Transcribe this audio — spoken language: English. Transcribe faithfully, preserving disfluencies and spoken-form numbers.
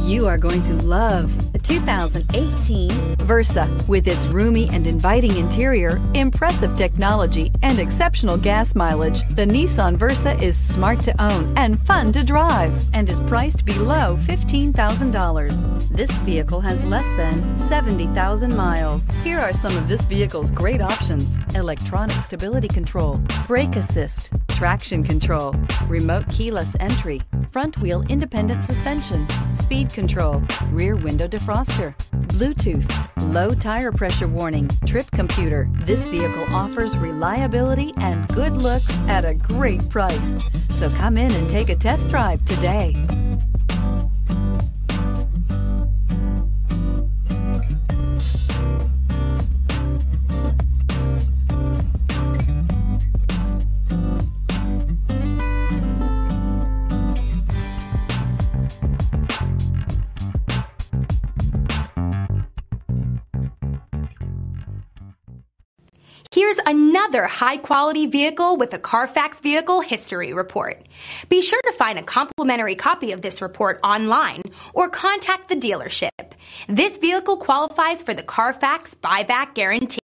You are going to love the two thousand eighteen Versa. With its roomy and inviting interior, impressive technology, and exceptional gas mileage, the Nissan Versa is smart to own and fun to drive and is priced below fifteen thousand dollars. This vehicle has less than seventy thousand miles. Here are some of this vehicle's great options: electronic stability control, brake assist, traction control, remote keyless entry, front wheel independent suspension, speed control, rear window defroster, Bluetooth, low tire pressure warning, trip computer. This vehicle offers reliability and good looks at a great price. So come in and take a test drive today. Here's another high-quality vehicle with a Carfax Vehicle History Report. Be sure to find a complimentary copy of this report online or contact the dealership. This vehicle qualifies for the Carfax Buyback Guarantee.